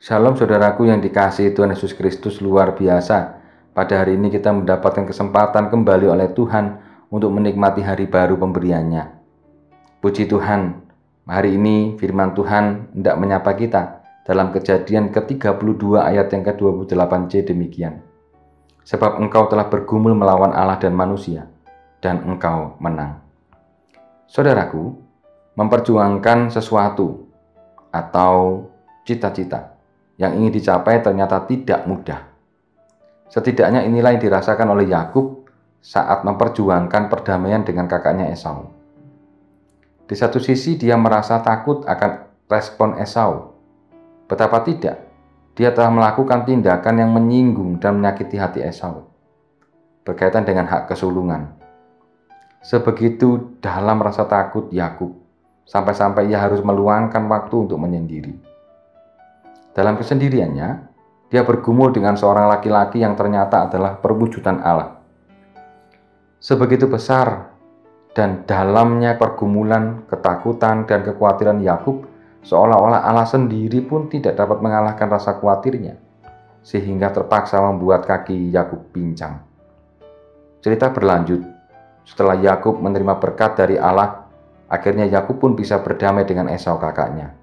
Shalom saudaraku yang dikasihi Tuhan Yesus Kristus, luar biasa. Pada hari ini kita mendapatkan kesempatan kembali oleh Tuhan untuk menikmati hari baru pemberiannya. Puji Tuhan, hari ini firman Tuhan hendak menyapa kita dalam Kejadian ke-32 ayat yang ke-28c demikian. Sebab engkau telah bergumul melawan Allah dan manusia, dan engkau menang. Saudaraku, memperjuangkan sesuatu atau cita-cita yang ingin dicapai ternyata tidak mudah. Setidaknya inilah yang dirasakan oleh Yakub saat memperjuangkan perdamaian dengan kakaknya Esau. Di satu sisi dia merasa takut akan respon Esau. Betapa tidak, dia telah melakukan tindakan yang menyinggung dan menyakiti hati Esau berkaitan dengan hak kesulungan. Sebegitu dalam rasa takut Yakub, sampai-sampai ia harus meluangkan waktu untuk menyendiri. Dalam kesendiriannya, dia bergumul dengan seorang laki-laki yang ternyata adalah perwujudan Allah. Sebegitu besar dan dalamnya pergumulan, ketakutan, dan kekhawatiran Yakub, seolah-olah Allah sendiri pun tidak dapat mengalahkan rasa khawatirnya, sehingga terpaksa membuat kaki Yakub pincang. Cerita berlanjut, setelah Yakub menerima berkat dari Allah, akhirnya Yakub pun bisa berdamai dengan Esau kakaknya.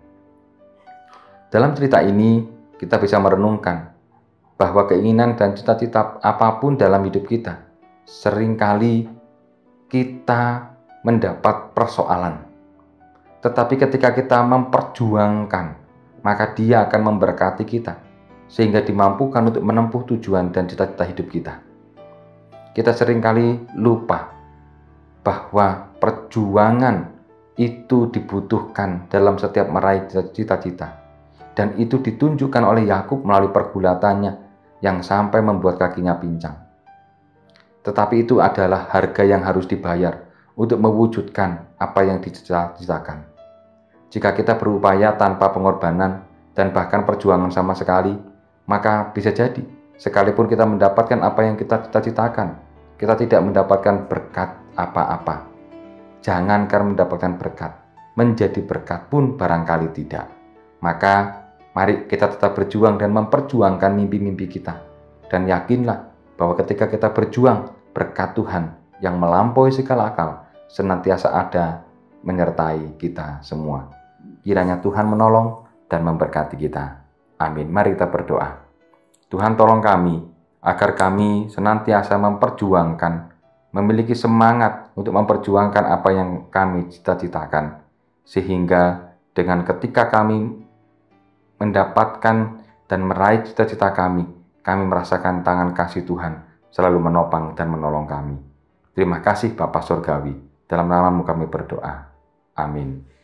Dalam cerita ini, kita bisa merenungkan bahwa keinginan dan cita-cita apapun dalam hidup kita, seringkali kita mendapat persoalan. Tetapi ketika kita memperjuangkan, maka Dia akan memberkati kita, sehingga dimampukan untuk menempuh tujuan dan cita-cita hidup kita. Kita seringkali lupa bahwa perjuangan itu dibutuhkan dalam setiap meraih cita-cita. Dan itu ditunjukkan oleh Yakub melalui pergulatannya yang sampai membuat kakinya pincang. Tetapi itu adalah harga yang harus dibayar untuk mewujudkan apa yang dicita-citakan. Jika kita berupaya tanpa pengorbanan dan bahkan perjuangan sama sekali, maka bisa jadi sekalipun kita mendapatkan apa yang kita cita-citakan, kita tidak mendapatkan berkat apa-apa. Jangankan mendapatkan berkat, menjadi berkat pun barangkali tidak. Maka mari kita tetap berjuang dan memperjuangkan mimpi-mimpi kita. Dan yakinlah bahwa ketika kita berjuang, berkat Tuhan yang melampaui segala akal senantiasa ada menyertai kita semua. Kiranya Tuhan menolong dan memberkati kita. Amin. Mari kita berdoa. Tuhan, tolong kami agar kami senantiasa memperjuangkan, memiliki semangat untuk memperjuangkan apa yang kami cita-citakan. Sehingga dengan ketika kami mendapatkan dan meraih cita-cita kami merasakan tangan kasih Tuhan selalu menopang dan menolong kami. Terima kasih Bapa Surgawi, dalam nama-Mu kami berdoa. Amin.